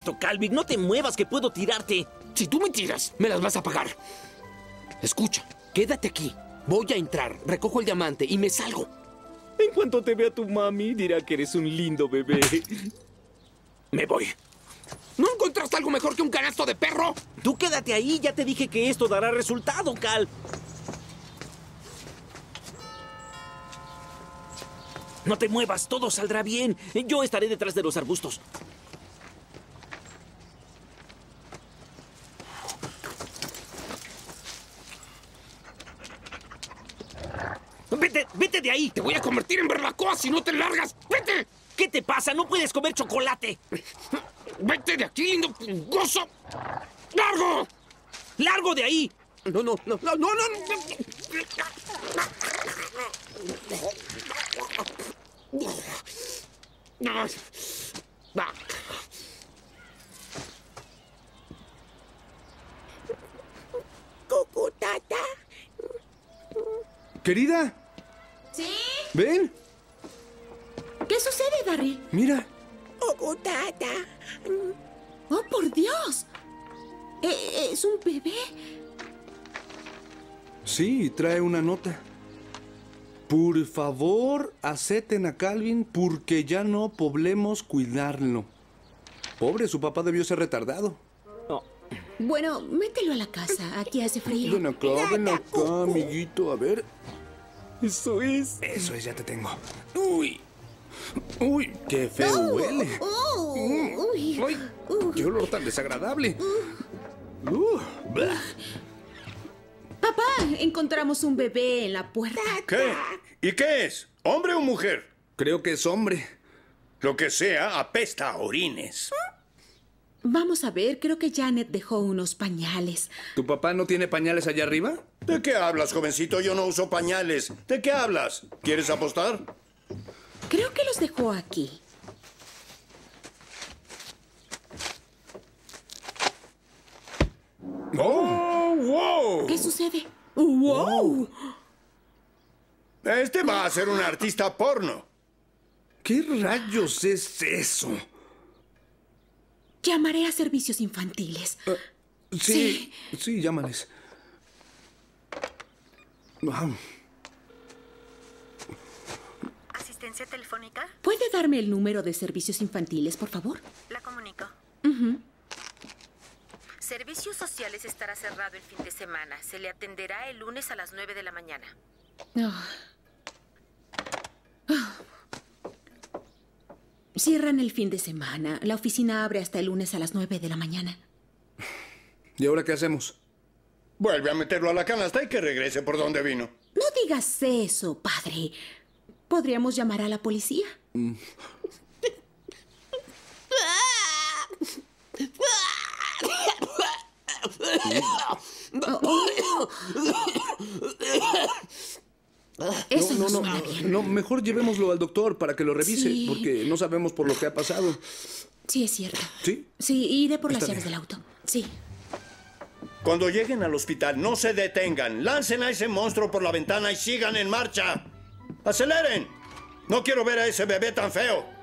esto, Calvin. No te muevas, que puedo tirarte. Si tú me tiras, me las vas a pagar. Escucha, quédate aquí. Voy a entrar, recojo el diamante y me salgo. En cuanto te vea tu mami, dirá que eres un lindo bebé. Me voy. ¿No encontraste algo mejor que un canasto de perro? Tú quédate ahí, ya te dije que esto dará resultado, Cal. No te muevas, todo saldrá bien. Yo estaré detrás de los arbustos. ¡Vete de ahí! Te voy a convertir en barbacoa si no te largas. ¡Vete! ¿Qué te pasa? No puedes comer chocolate. ¡Vete de aquí, lindo gozo! ¡Largo! ¡Largo de ahí! No. Cucutata. Querida, ¿Sí? ven, ¿Qué sucede, Darryl? mira. Cucutata. ¡Oh, por Dios! ¿Es un bebé? Sí, trae una nota. Por favor, acepten a Calvin porque ya no podemos cuidarlo. Pobre, su papá debió ser retardado. Bueno, mételo a la casa. Aquí hace frío. Ven acá, amiguito, a ver. Eso es. Eso es, ya te tengo. Uy, qué feo huele. Uy. Uy, qué olor tan desagradable. Blah. Papá, encontramos un bebé en la puerta. ¿Qué? ¿Y qué es? ¿Hombre o mujer? Creo que es hombre. Lo que sea, apesta a orines. Vamos a ver, creo que Janet dejó unos pañales. ¿Tu papá no tiene pañales allá arriba? ¿De qué hablas, jovencito? Yo no uso pañales. ¿De qué hablas? ¿Quieres apostar? Creo que los dejó aquí. ¡Oh, wow! ¿Qué sucede? ¡Wow! Este va a ser un artista porno. ¿Qué rayos es eso? Llamaré a servicios infantiles. Sí, llámales. Wow. ¿Asistencia telefónica? ¿Puede darme el número de servicios infantiles, por favor? La comunico. Servicios Sociales estará cerrado el fin de semana. Se le atenderá el lunes a las 9 de la mañana. Cierran el fin de semana. La oficina abre hasta el lunes a las 9 de la mañana. ¿Y ahora qué hacemos? Vuelve a meterlo a la canasta y que regrese por donde vino. No digas eso, padre. Podríamos llamar a la policía. Eso no suena bien. No, mejor llevémoslo al doctor para que lo revise, Sí. porque no sabemos por lo que ha pasado. Sí, es cierto. ¿Sí? Sí, iré por las Está llaves bien. del auto. Sí. Cuando lleguen al hospital, no se detengan. Lancen a ese monstruo por la ventana y sigan en marcha. ¡Aceleren! No quiero ver a ese bebé tan feo.